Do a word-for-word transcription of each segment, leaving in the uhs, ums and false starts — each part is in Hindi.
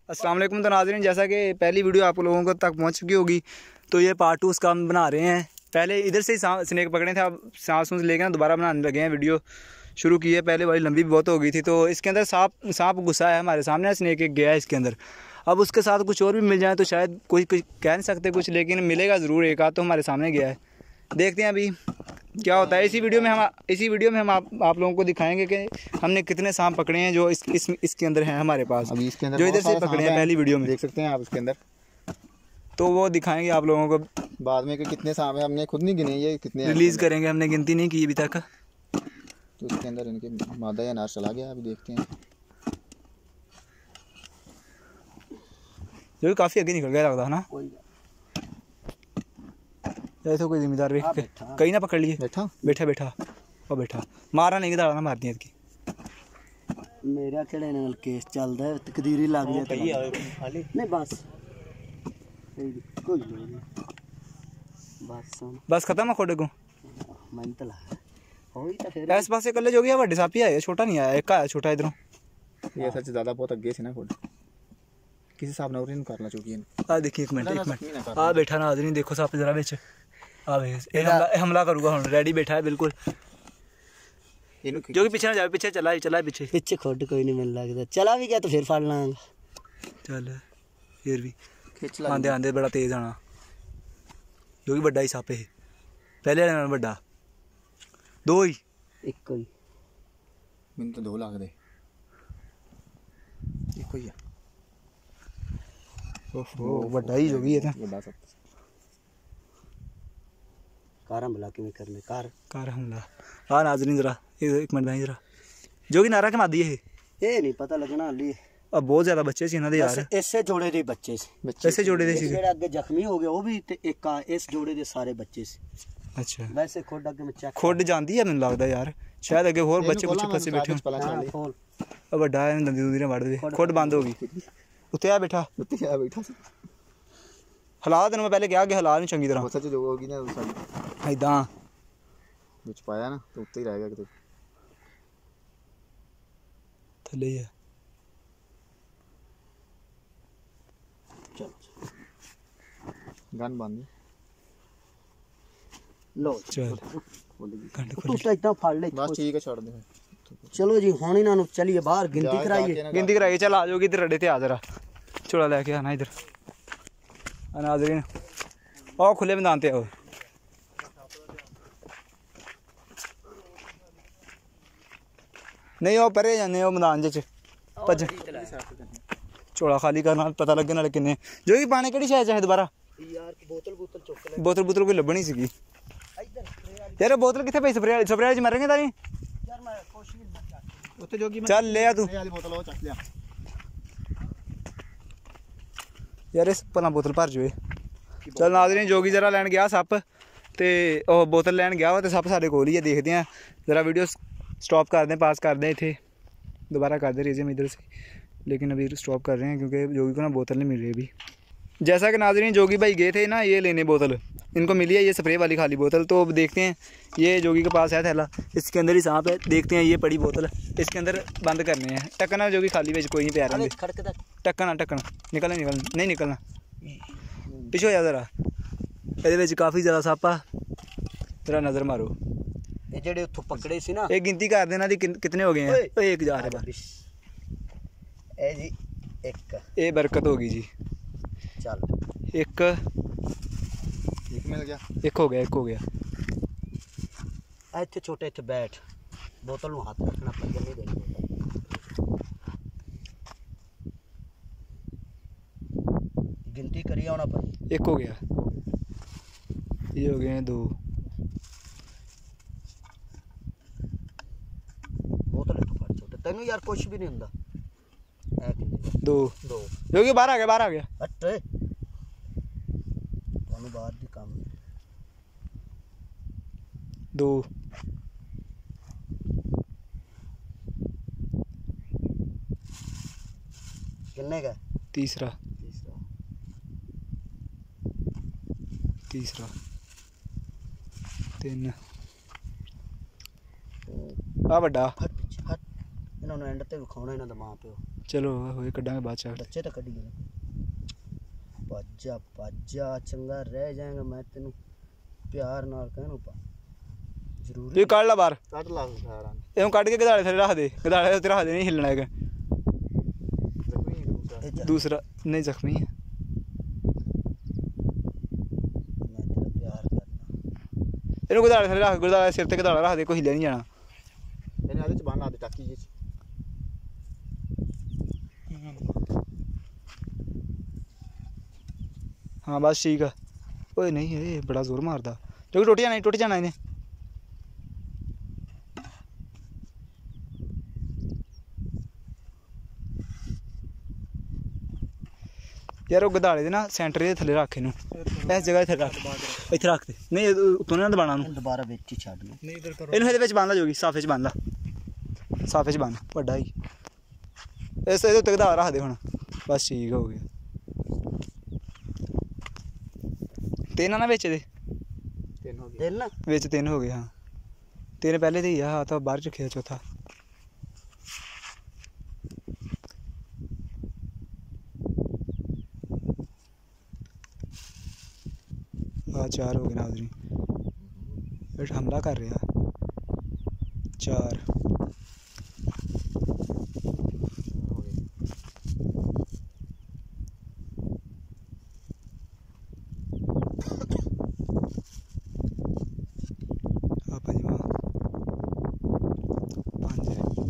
अस्सलाम वालेकुम। तो नाज़रीन, जैसा कि पहली वीडियो आप लोगों को तक पहुंच चुकी होगी, तो ये पार्ट टू उसका हम बना रहे हैं। पहले इधर से ही स्नैक पकड़े थे, अब सांस सूस लेके ना दोबारा बनाने लगे हैं। वीडियो शुरू की है, पहले वाली लंबी भी बहुत हो गई थी। तो इसके अंदर सांप सांप घुसा है हमारे सामने, स्नैक एक गया है इसके अंदर। अब उसके साथ कुछ और भी मिल जाए तो शायद कोई कुछ कह नहीं सकते कुछ, लेकिन मिलेगा ज़रूर। एक आध तो हमारे सामने गया है, देखते हैं अभी क्या होता है। इसी वीडियो में हम इसी वीडियो में हम आप, आप लोगों को दिखाएंगे कि हमने कितने सांप पकड़े हैं जो इस, इस इसके अंदर हैं हमारे पास। अभी इसके अंदर जो इधर से पकड़े हैं पहली वीडियो में, देख सकते हैं आप इसके अंदर। तो वो दिखाएंगे आप लोगों को बाद में कि कितने सांप हैं, हमने खुद नहीं गिने ये कितने रिलीज़ करेंगे, हमने गिनती नहीं की अभी तक। तो इसके अंदर इनके मादा या नार चला गया, अभी देखते हैं। जो काफ़ी आगे निकल गया लगता है ना, ऐसे कोई जिम्मेदार रही कहीं ना पकड़ लिए। बैठा बैठा बैठा और बैठा मारा नहीं दाड़ा ना मार दिया इसकी। मेरा केड़े नाल केस चलदा है, तकदीरी लग गया खाली नहीं बस कोई नहीं बस बस खत्म है खोडे को मन तो लगा होई तो फिर इस पासे कल्ले जो गया बड़े सापी आए, छोटा नहीं आया, एक आया छोटा इधरों। ये सच ज्यादा बहुत अगे से ना खोड किसी हिसाब ना उरिन करना चाहिए। आ देखिए एक मिनट एक मिनट आ बैठा ना आदमी, देखो साप जरा बेच आ वे हमला हमला करूंगा हुन, रेडी बैठा है बिल्कुल। जो कि पीछे ना जाए, पीछे चला चला पीछे पीछे खोड कोई नहीं मिल लगदा, चला भी गया तो फिर फाड़ लांगा। चल फिर भी खिंच आंदे आंदे बड़ा तेज आना, जो कि बड़ा ही सांप है, पहले वाले नाल बड़ा दो ही एक कोई मैंने तो दो लाख दे एक कोई है। ओहो बड़ा ही जो भी है बड़ा सब कार हमला किवें करने कार कार हमला। हाँ नाज़रीन जरा एक मिनट भाई जरा, जो कि नारा के मादी है ये नहीं पता लगना हाली। अब बहुत ज्यादा बच्चे सी इन्हां दे यार, ऐसे जोड़े दे बच्चे से ऐसे जोड़े दे सी जेड़े अगे जख्मी हो गए वो भी ते एक का इस जोड़े दे सारे बच्चे से। अच्छा वैसे खोड अगे में चेक खोड जानती है, मैनूं लगदा यार शायद अगे होर बच्चे कुछ फसे बैठे होण। खोल अब बड़ा है दंदी दूधी ने वड़ दे, खोड बंद हो गई। उत्ते आ बैठा उत्ते आ बैठा हालात मैं पहले क्या कि हालात नहीं चंगी तरह सच जो होगी ना साडी इदां कुछ पाया ना तो उत्ते ही रहेगा कि थले ही है। गन बंद लो चल घंटे तू तो इतना फाड़ ले बस ठीक है छोड़ दे। चलो जी हुण इन्हां नूं चलिए बाहर गिनती कराइए गिनती कराइए। चल आ जाओगी इधर अड्डे ते आ जरा, छोड़ा लेके आना इधर। नाज़रीन आओ खुले मैदान ते आओ, नहीं आओ परे जाने ओ मैदान च भज झोला खाली करना पता लगे नाले किन्ने जो कि पाने केड़ी शायद चाहे दोबारा यार बोतल बोतल चुक ले बोतल बोतल कोई लभनी सीगी यार। बोतल किथे पई स्प्रे वाली स्प्रे वाली मरेंगे तारी यार मैं कोशिश नहीं उत्ते जोगी चल ले आ तू वाली बोतल वो चक लिया यार, इस भला बोतल भर जाए। चल नाज़रीन जोगी जरा लैन गया सप ते ओह बोतल लैन गया वा ते सप साडे कोल ही है, देखते हैं जरा वीडियो स्टॉप कर दें, पास कर दें, इत्थे दोबारा कर दे रेजियम इधर से, लेकिन अभी स्टॉप कर रहे हैं क्योंकि जोगी को ना बोतल नहीं मिल रही अभी। जैसा कि नाज़रीन जोगी भाई गए थे ना ये लेने बोतल, इनको मिली है ये स्प्रे वाली खाली बोतल। तो अब देखते हैं, ये जोगी के पास है थैला, इसके अंदर ही सांप है, देखते हैं ये पड़ी बोतल इसके अंदर बंद करने हैं। टक्कना जोगी खाली बेच कोई नहीं प्यार में टक्कना टक्कना निकलना निकलना नहीं निकलना पिछो जा जरा, ये काफ़ी ज़्यादा सांप आ, जरा नज़र मारो। ये जेड़े उत्थों पकड़े सी ना एक गिनती कर देना दी कितने हो गए हैं। ओ एक जा रहा है ए जी एक ये बरकत होगी जी। चल एक एक मिल गया एक हो गया एक हो गया। इत्थे छोटे इत्थे बैठ बोतल नूं हाथ रखना पड़ नहीं देनी, गिनती करिए होना पर एक हो गया, ये हो गए हैं दो। बोतल इत्थों फड़ छोटे तेनू यार कुछ भी नहीं हुंदा। ए कितने दो दो जोगी बाहर आ गया बाहर आ गया हट तुहानू बाहर दी काम दो किन्ने का तीसरा तीसरा तीसरा तीन आ बड़ा हट हट इन्होंने एंड ते विखाउणा इन्हां दा मां प्यो चलो होए कड्डांगे बाद च बच्चे तो कड्डी गए पाजा पाजा चंगा रह जाएगा मैं तेन प्यार नाल कहना पा जरूर ये काट ला बाहर ਕੱਢ ਲਾ ਸਾਰਾ ਇਹਨੂੰ ਕੱਢ ਕੇ ਗਧਾੜੇ ਥੱਲੇ ਰੱਖ ਦੇ ਗਧਾੜੇ ਉੱਤੇ ਰੱਖ ਦੇ ਨਹੀਂ ਹਿੱਲਣਾ ਹੈਗਾ ਜ਼ਖਮੀ ਹੈ ਦੂਸਰਾ ए जा, ਦੂਸਰਾ ਨਹੀਂ ਜ਼ਖਮੀ ਹੈ मैं तेरा प्यार करना ਇਹਨੂੰ ਗਧਾੜੇ ਥੱਲੇ ਰੱਖ ਗਧਾੜੇ ਸਿਰ ਤੇ ਗਧਾੜਾ ਰੱਖ ਦੇ ਕੋਈ ਹਿੱਲਿਆ ਨਹੀਂ ਜਾਣਾ ਇਹਨੇ ਆਦੇ ਚ ਬੰਨ ਲਾ ਦੇ ਟਾਕੀ ਜੀ ਚ हाँ बस ठीक है ओए नहीं ये बड़ा जोर मारदा जो टूट जाना टूट जाना इन्हें यार वो गधाड़े दे ना सेंटर दे थल्ले रख इनू इस जगह थल्ले रख इत्थे रख दे नहीं उतों ना दबाना नू दोबारा बेच ही छाड़ लो ਨਹੀਂ ਇਧਰ ਕਰੋ इनू ਇਹਦੇ ਵਿੱਚ ਬੰਨ ਲਾ जोगी साफे च ਬੰਨ ला साफे च ਬੰਨ ਵੱਡਾ ਹੀ ਇਸ ਇਹਦੇ ਉੱਤੇ ਗਧਾੜਾ ਰੱਖ ਦੇ ਹੁਣ बस ठीक हो गया तीन ना बेचे दे ਤਿੰਨ ਹੋ ਗਏ तेल ना ਵਿੱਚ ਤਿੰਨ ਹੋ ਗਏ ਹਾਂ ਤਿੰਨ ਪਹਿਲੇ ਦੇ ਹੀ ਆ ਆਹ ਤਾਂ ਬਾਹਰ ਰੱਖਿਆ ਚੌਥਾ ਆ ਚਾਰ ਹੋ ਗਏ ਨਾਜ਼ਰੀ ਇਹ ਹਮਲਾ ਕਰ ਰਿਹਾ ਚਾਰ ਹੋ ਗਏ ਆ ਪੰਜਵਾਂ ਪੰਜ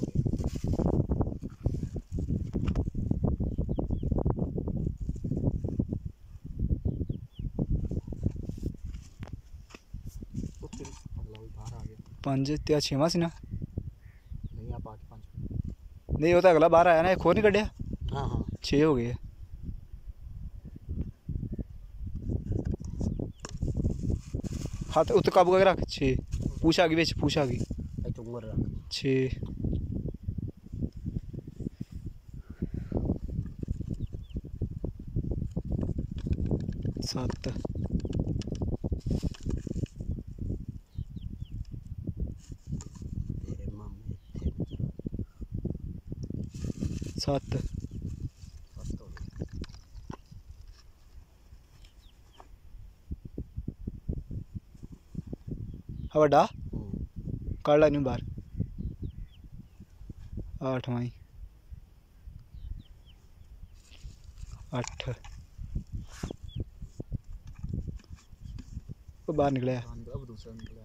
ਉੱਥੇ ਅਗਲਾ ਵੀ ਬਾਹਰ ਆ ਗਿਆ ਪੰਜ ਤੇ ਆ ਛੇਵਾਂ ਸੀ ਨਾ ਨਹੀਂ ਆ ਪਾ ਕੇ ਪੰਜ ਨਹੀਂ ਉਹ ਤਾਂ ਅਗਲਾ ਬਾਹਰ ਆਇਆ ਨਾ ਇੱਕ ਹੋਰ ਨਹੀਂ ਕੱਢਿਆ हाँ हाँ ਛੇ ਹੋ ਗਏ ਹੱਥ ਉੱਤੇ ਕਾਬੂ ਕਰਕੇ ਰੱਖ ਛੇ ਪੂਛ ਆ ਗਈ ਵਿੱਚ ਪੂਛ ਆ ਗਈ ए चुंगर रख ਛੇ ਸੱਤ तेरे मामे थे ਸੱਤ बस तो ਆ ਵੱਡਾ हम्म, ਕੱਢ ਲੈ ਇਹਨੂੰ ਬਾਹਰ ਆਹ ਅੱਠਵਾਂ ਹੀ ਅੱਠ ਉਹ ਬਾਹਰ ਨਿਕਲਿਆ ਬੰਦ ਅਬ ਦੂਸਰਾ ਨਿਕਲਿਆ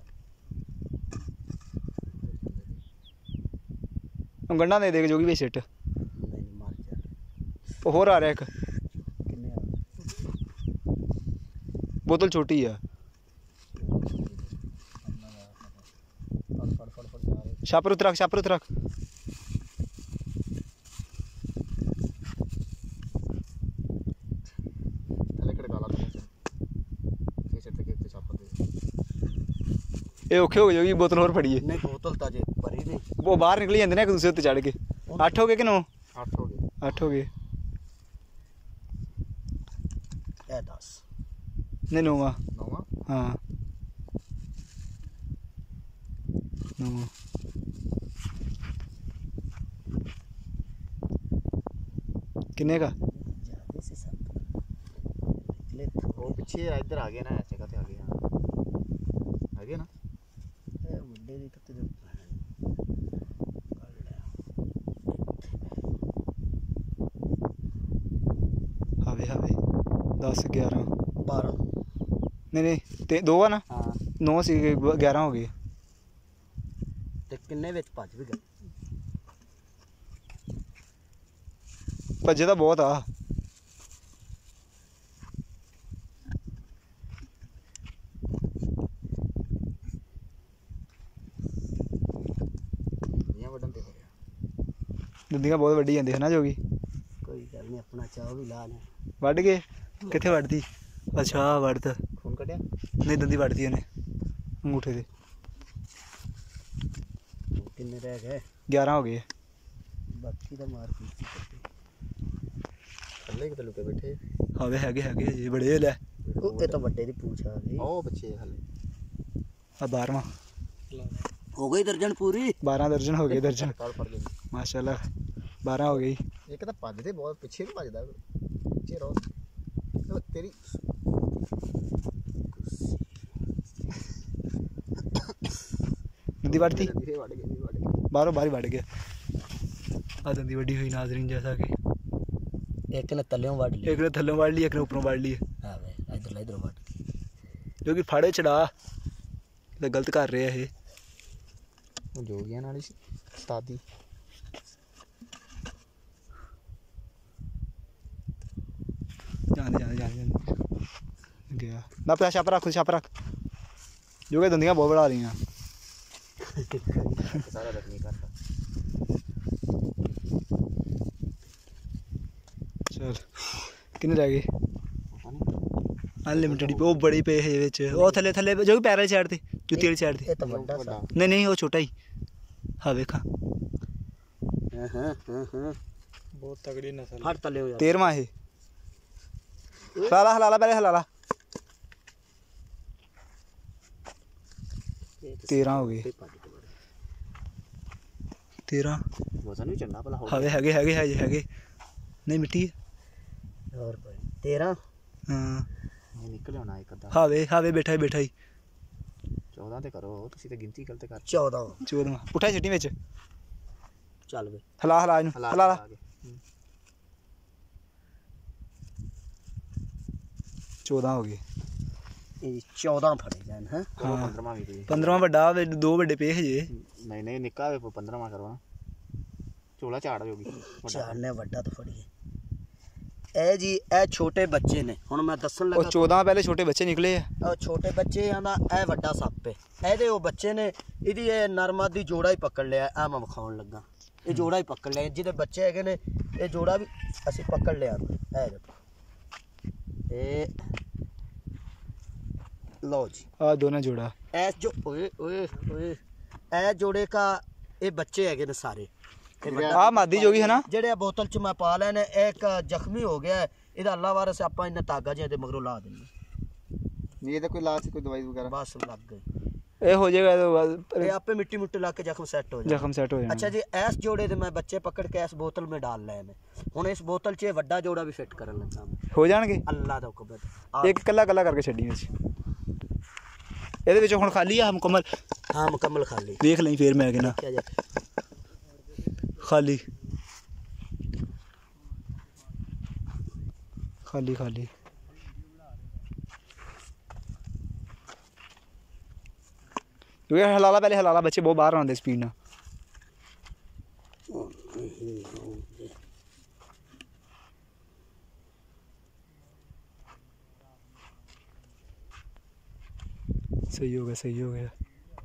ਉਹ ਗੰਢਾਂ ਦੇ ਦੇ ਕੇ ਜੋਗੀ ਵਿੱਚ ਸਿੱਟ नहीं मर जा ਉਹ ਹੋਰ ਆ ਰਿਹਾ ਇੱਕ किन्ने आ ਬੋਤਲ ਛੋਟੀ ਆ ਫੜ ਫੜ ਫੜ ਫੜ ਜਾ ਰਹੇ ਛਾਪਰ ਉੱਤੇ ਰੱਖ ਛਾਪਰ ਉੱਤੇ ਰੱਖ ਥੱਲੇ ਖੜਕਾ ਲਾ ਤੂੰ ਫੇਰ ਸਿੱਟ ਕੇ ਉੱਤੇ ਛਾਪਾ ਦੇ ਇਹ ਔਖੇ ਹੋ ਗਏ ਜੋਗੀ ਬੋਤਲ ਹੋਰ ਫੜੀਏ नहीं बोतल ताजे भरी नहीं ਉਹ ਬਾਹਰ ਨਿਕਲੀ ਜਾਂਦੇ ਨੇ ਇੱਕ ਦੂਸਰੇ ਉੱਤੇ ਚੜ ਕੇ ਅੱਠ ਹੋ ਗਏ ਕਿ ਨੌ ਅੱਠ ਹੋ ਗਏ ਅੱਠ ਹੋ ਗਏ ए दस ਨਹੀਂ ਨੌਵਾਂ ਨੌਵਾਂ ਹਾਂ ਨੌਵਾਂ ਕਿੰਨੇ ਕਾ ज्यादा से सब निकले ਉਹ ਪਿੱਛੇ ਇੱਧਰ ਆ ਗਿਆ ਨਾ ਇਸ ਜਗ੍ਹਾ ਤੇ ਆ ਗਿਆ ਆ ਗਿਆ ਨਾ ए मुंडे दी तो तेरे ਹਾਵੇ ਹਾਵੇ ਦਸ ਗਿਆਰਾਂ बारह ਨਹੀਂ ਨਹੀਂ ਤੇ ਦੋ ਆ ਨਾ हाँ ਨੌ ਸੀ ਗਿਆਰਾਂ ਹੋ ਗਏ ते किन्ने विच भज भी गए ਭੱਜੇ ਤਾਂ ਬਹੁਤ ਆ ਦੁਨੀਆ ਵੱਡਣ ਤੇ ਹੋਇਆ ਦੰਦੀਆਂ ਬਹੁਤ ਵੱਡੀ ਜਾਂਦੀ ਹੈ ਨਾ ਜੋਗੀ कोई गल नहीं अपना चाह भी ला ले ਵੱਢ ਗਏ ਕਿੱਥੇ ਵੱਢਦੀ ਅੱਛਾ ਵੱਢ ਖੂਨ ਕੱਢਿਆ ਨਹੀਂ ਦੰਦੀ ਵੱਢਦੀ ਉਹਨੇ ਅੰਗੂਠੇ ਦੇ किन्ने रह गए ਗਿਆਰਾਂ ਹੋ ਗਏ बाकी तो मार पीछी करती ਥੱਲੇ ਕਿਤੇ ਲੁਕੇ ਬੈਠੇ ਹਾਵੇ ਹੈਗੇ ਹੈਗੇ ਜੀ ਬੜੇ ਲੈ ओ ये तो बड़े दी पूछ आ गई ਉਹ ਬੱਚੇ ਹਲੇ ਆ ਬਾਰਵਾਂ हो गई दर्जन पूरी ਬਾਰਾਂ ਦਰਜਨ ਹੋ ਗਏ ਦਰਜਨ ਫੜ ਫੜ ਗਏ ਮਾਸ਼ਾਅੱਲਾ ਬਾਰਾਂ ਹੋ ਗਈ ਇੱਕ ਤਾਂ ਭੱਜਦੇ ਬਹੁਤ ਪਿੱਛੇ ਵੀ ਭੱਜਦਾ ਪਿੱਛੇ ਰੋ ਉਹ ਤੇਰੀ दंदी बढ़ती धीरे वड़ गई वड़ गई बाहरों बाहर बढ़ गया आ दंदी वड्डी हुई नाजरीन जैसा कि एक ने तलियों वाड़ ली एक ने थल्लों वाड़ ली एक ने ऊपरों वाड़ ली हां वे इधर इधर वाड़ जो कि फाड़े चढ़ा तो गलत कर रहे हैं ਉਹ ਜੋਗੀਆਂ ਨਾਲ ਹੀ ਉਸਤਾਦੀ जाने जाने जाने जाने गया ना पे छाप रख छाप रख जो कि दंदियां बहुत बढ़ा रही हैं ਸਾਰਾ ਤੱਕ ਨਹੀਂ ਕਰਦਾ चल किन्ने रह गए अनलिमिटेड वो बड़ी पे है विच ओ थल्ले थल्ले जो कि पैर वाली साइड ते जुत्ती वाली साइड ते ਇਹ ਤਾਂ ਵੱਡਾ ਸਾ नहीं नहीं वो छोटा ही हाँ वेखा ਹਾਂ ਹਾਂ ਹਾਂ ਹਾਂ ਬਹੁਤ ਤਗੜੀ ਨਸਲ ਫੜ ਤਲਿਓ ਯਾਰ तेरहवां है हलाला हलाला पहले हलाला तेरह हो गए तेरह ਵਜ਼ਨ ਵੀ ਚੰਗਾ ਭਲਾ ਹੋ हवे हैगे हैगे है हैगे नहीं मिट्टी है ਹੋਰ ਕੋਈ तेरह हाँ ਇਹ ਨਿਕਲ ਆਉਣਾ ਇੱਕ ਅੱਧਾ हावे हावे बैठा ही बैठा ही ਚੌਦਾਂ ਤੇ ਕਰੋ ਤੁਸੀਂ ਤੇ ਗਿਣਤੀ ਗਲਤ ਕਰ चौदह चौदहवां उठा छट्टी विच ਚੱਲ ਵੇ हला हला इनू ਹਲਾ हलाला ਕੇ चौदह हो गए ਇਹ चौदह ਫੜੇ ਜਾਣ ਹਾਂ ਕਰੋ ਪੰਦਰਵਾਂ ਵੀ ਤੁਸੀਂ पंद्रहवां वड्डा दो वड्डे पे हजे ਨਹੀਂ ਨਹੀਂ ਨਿੱਕਾ ਵੇ ਪੰਦਰਵਾਂ ਕਰੋ ਨਾ ਝੋਲਾ ਝਾੜ ਹੋਗੀ ਚਾੜਨੇ ਵੱਡਾ ਤਾਂ ਫੜੀਏ ਇਹ ਜੀ ਇਹ ਛੋਟੇ ਬੱਚੇ ਨੇ ਹੁਣ ਮੈਂ ਦੱਸਣ और ਲੱਗਾ चौदह पहले छोटे बच्चे निकले है ਉਹ ਛੋਟੇ ਬੱਚੇ ਆਂਦਾ ਇਹ ਵੱਡਾ ਸੱਪ ਹੈ ਇਹਦੇ ਉਹ ਬੱਚੇ ਨੇ ਇਹਦੀ ਇਹ ਨਰਮਾ ਦੀ ਜੋੜਾ ਹੀ ਪਕੜ ਲਿਆ ਆ ਮੈਂ ਵਿਖਾਉਣ ਲੱਗਾ ਇਹ ਜੋੜਾ ਹੀ ਪਕੜ ਲਿਆ ਜਿਹਦੇ ਬੱਚੇ ਹੈਗੇ ਨੇ ਇਹ ਜੋੜਾ ਵੀ ਅਸੀਂ ਪਕੜ ਲਿਆ ਇਹ ਦੇਖੋ ਇਹ लो जी आ दोनों जोड़ा ऐस जो ओए ओए ओए ए जोड़े का ये बच्चे है ने सारे आ मादी जोगी है ना जेड़े बोतल च मैं पा लेने एक जख्मी हो गया है इहदा अल्लाह वारस आपा इन्हें धागा जे दे मगरों ला देंगे ये तो कोई लाज कोई दवाई वगैरह बस लग गई ये हो जाएगा तो ये आपे मिट्टी मुट्टी ला के जख्म सेट हो जाए जख्म सेट हो जाएगा अच्छा जी ऐस जोड़े दे मैं बच्चे पकड़ के इस बोतल में डाल ले ने हुन इस बोतल च वड्डा जोड़ा भी फिट करन लगा हो जाएंगे अल्लाह दा हुक्म एक कला कला करके छड्डी विच ਇਹਦੇ ਵਿੱਚ ਹੁਣ ਖਾਲੀ ਆ ਮੁਕੰਮਲ हां मुकम्मल खाली देख ਲਈ ਫੇਰ ਮੈਂ ਕਹਿੰਦਾ क्या जाए खाली खाली खाली क्योंकि हलाला पहले हलाला बच्चे बहुत बाहर आते स्पीड ना सही हो गया सही हो गया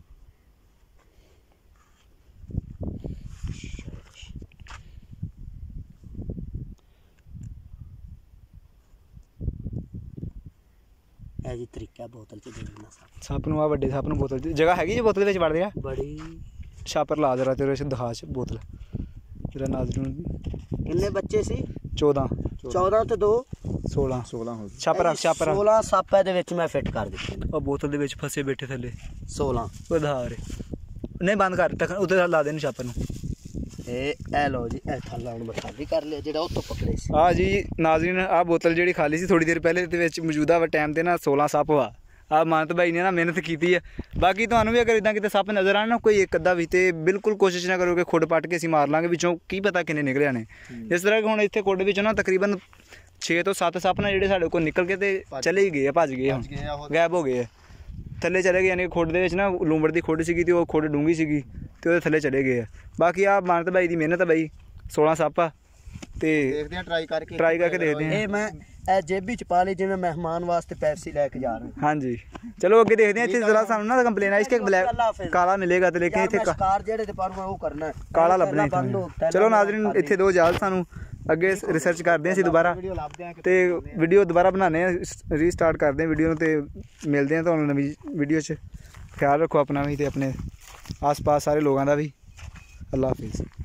ਇਹ ਜੀ ਤਰੀਕਾ ਬੋਤਲ ਚ ਦੇ ਦੇਣਾ ਸਭ ਸੱਪ ਨੂੰ ਆ ਵੱਡੇ ਸੱਪ ਨੂੰ ਬੋਤਲ ਦੀ ਜਗ੍ਹਾ ਹੈਗੀ ਜੇ ਬੋਤਲ ਵਿੱਚ ਵੜ ਗਿਆ ਬੜੀ ਛਾਪਰ ਲਾ ਜਰਾ ਤੇਰੇ ਵਿੱਚ ਦਿਖਾ ਚ ਬੋਤਲ ਤੇਰਾ ਨਾਜ਼ਰ ਨੂੰ ਕਿੰਨੇ ਬੱਚੇ ਸੀ चौदह चौदह ਤੇ ਦੋ सोलह सोलह हो गई ਛਾਪਰ ਰੱਖ ਛਾਪਰ ਰੱਖ सोलह ਸੱਪ ਇਹਦੇ ਵਿੱਚ ਮੈਂ ਫਿੱਟ ਕਰ ਦਿੱਤੇ ਨੇ ਉਹ ਬੋਤਲ ਦੇ ਵਿੱਚ ਫਸੇ ਬੈਠੇ ਥੱਲੇ सोलह ਉਹ ਧਾਰ ਨਹੀਂ ਬੰਦ ਕਰ ਤੱਕ ਉੱਤੇ ਲਾ ਦੇ ਨੂੰ ਛਾਪਰ ਨੂੰ ਇਹ ਇਹ ਲੋ ਜੀ ਇਹ ਥੱਲਾ ਹੁਣ ਮੈਂ ਖਾਲੀ ਕਰ ਲਿਆ ਜਿਹੜਾ ਉੱਥੋਂ ਪਕੜੇ ਸੀ ਆ ਜੀ ਨਾਜ਼ਰੀਨ ਆ ਬੋਤਲ ਜਿਹੜੀ ਖਾਲੀ ਸੀ ਥੋੜੀ ਦੇਰ ਪਹਿਲੇ ਦੇ ਵਿੱਚ ਮੌਜੂਦਾ ਟਾਈਮ ਤੇ ਨਾ सोलह ਸੱਪ ਵਾ ਆ ਮਾਨਤ ਭਾਈ ਨੇ ਨਾ ਮਿਹਨਤ ਕੀਤੀ ਹੈ ਬਾਕੀ ਤੁਹਾਨੂੰ ਵੀ ਅਗਰ ਇਦਾਂ ਕਿਤੇ ਸੱਪ ਨਜ਼ਰ ਆਣ ਨਾ ਕੋਈ ਇੱਕ ਅੱਧਾ ਵੀ ਤੇ ਬਿਲਕੁਲ ਕੋਸ਼ਿਸ਼ ਨਾ ਕਰੋ ਕਿ ਖੁੱਡ ਪੱਟ ਕੇ ਅਸੀਂ ਮਾਰ ਲਾਂਗੇ ਵਿੱਚੋਂ ਕੀ ਪਤਾ ਕਿੰਨੇ ਨਿਕਲਿਆ ਨੇ ਇਸ ਤਰ੍ਹਾਂ ਕਿ ਹੁਣ ਇੱਥੇ ਖੁੱਡ ਵਿੱਚੋਂ ਨਾ ਤਕਰੀਬਨ छे ਤੋਂ ਸੱਤ ਸੱਪ ਨਾ ਜਿਹੜੇ ਸਾਡੇ ਕੋਲ ਨਿਕਲ ਕੇ ਤੇ ਚਲੇ ਹੀ ਗਏ ਆ ਭੱਜ ਗਏ ਹੁਣ ਗਾਇਬ ਹੋ ਗਏ ਆ ਥੱਲੇ ਚਲੇ ਗਏ ਯਾਨੀ ਖੁੱਡ ਦੇ ਵਿੱਚ ਨਾ ਲੂੰਬੜ ਦੀ ਖੁੱਡ ਸੀਗੀ ਤੇ ਉਹ ਖੁੱਡ ਡੂੰਗੀ ਸੀਗੀ ਤੇ ਉਹਦੇ ਥੱਲੇ ਚਲੇ ਗਏ ਆ ਬਾਕੀ ਆ ਮਾਨਤ ਭਾਈ ਦੀ ਮਿਹਨਤ ਆ ਬਾਈ सोलह ਸੱਪ ਆ ਤੇ देखते हैं ट्राई करके ਟਰਾਈ ਕਰਕੇ ਦੇਖਦੇ ਹਾਂ ਇਹ ਮੈਂ ਇਹ ਜੇਬੀ ਚ ਪਾ ਲਈ ਜਿਵੇਂ ਮਹਿਮਾਨ ਵਾਸਤੇ ਪੈਪਸੀ ਲੈ ਕੇ ਜਾ ਰਹੇ हाँ जी चलो आगे देखते हैं इतने जरा सामने ना कंप्लेन है इसके ब्लैक काला मिलेगा तो लेकिन इतने ਕਾਰ ਜਿਹੜੇ ਤੇ ਪਰ ਉਹ ਕਰਨਾ ਹੈ काला लभना इत्थे चलो नाज़रीन इत्थे दो जाल सानू ਅੱਗੇ ਰਿਸਰਚ ਕਰਦੇ ਹਾਂ ਅਸੀਂ ਦੁਬਾਰਾ ਤੇ ਵੀਡੀਓ ਦੁਬਾਰਾ ਬਣਾਉਂਦੇ ਹਾਂ ਰੀਸਟਾਰਟ ਕਰਦੇ ਹਾਂ ਵੀਡੀਓ ਨੂੰ ਤੇ ਮਿਲਦੇ ਹਾਂ ਤੁਹਾਨੂੰ ਨਵੀਂ ਵੀਡੀਓ 'ਚ ਖਿਆਲ ਰੱਖੋ ਆਪਣਾ ਵੀ ਤੇ ਆਪਣੇ ਆਸ-ਪਾਸ ਸਾਰੇ ਲੋਕਾਂ ਦਾ ਵੀ ਅੱਲਾ ਹਾਫਿਜ਼।